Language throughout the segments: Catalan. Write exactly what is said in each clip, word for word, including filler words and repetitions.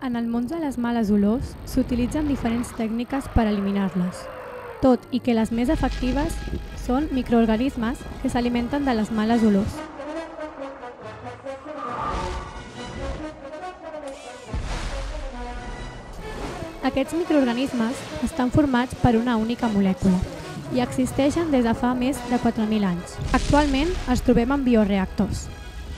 En el món de les males olors s'utilitzen diferents tècniques per eliminar-les, tot i que les més efectives són microorganismes que s'alimenten de les males olors. Aquests microorganismes estan formats per una única molècula i existeixen des de fa més de quatre mil anys. Actualment els trobem en bioreactors.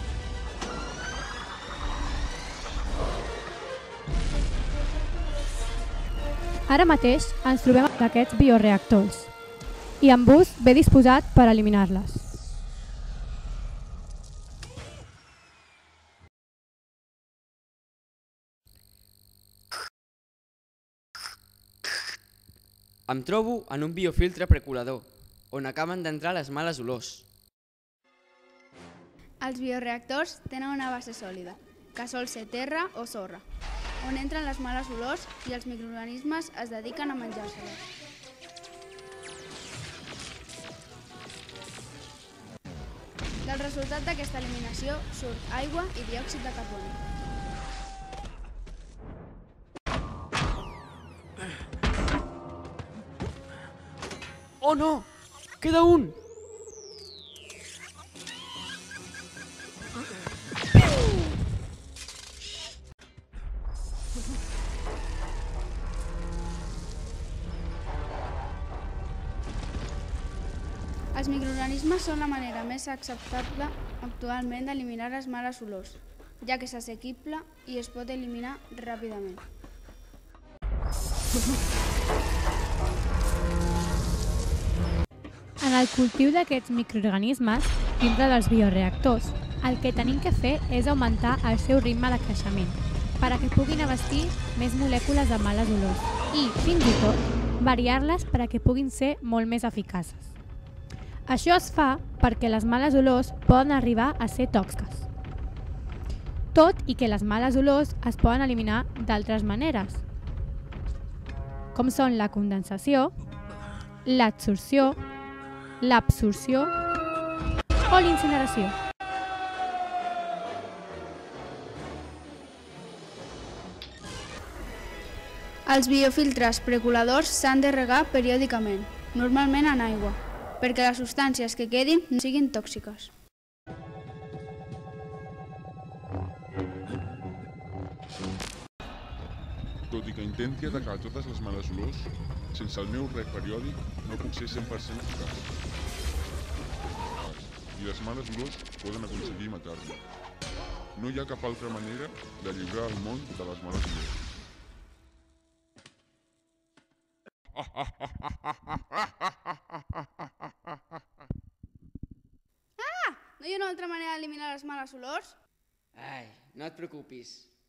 Ara mateix ens trobem d'aquests bioreactors i en bus ve disposat per eliminar-les. Em trobo en un biofiltre precolador, on acaben d'entrar les males olors. Els bioreactors tenen una base sòlida, que sol ser terra o sorra, on entren les males olors i els microorganismes es dediquen a menjar-se-les. Del resultat d'aquesta eliminació surt aigua i diòxid de carboni. Oh no! Queda un! Els microorganismes són la manera més acceptable actualment d'eliminar les males olors, ja que és assequible i es pot eliminar ràpidament. En el cultiu d'aquests microorganismes, dintre dels bioreactors, el que tenim que fer és augmentar el seu ritme de creixement, perquè puguin abastir més molècules de males olors i, fins i tot, variar-les perquè puguin ser molt més eficaces. Això es fa perquè les males olors poden arribar a ser tòxiques, tot i que les males olors es poden eliminar d'altres maneres, com són la condensació, l'adsorció, l'absorció o l'incineració. Els biofiltres precoladors s'han de regar periòdicament, normalment en aigua, perquè les substàncies que quedin no siguin tòxiques. Tot i que intenti atacar totes les males olors, sense el meu reg periòdic no puc ser cent per cent eficaç. I les males olors poden aconseguir matar-me. No hi ha cap altra manera de lliurar el món de les males olors. Ah! No hi ha una altra manera d'eliminar les males olors? Ai, no et preocupis.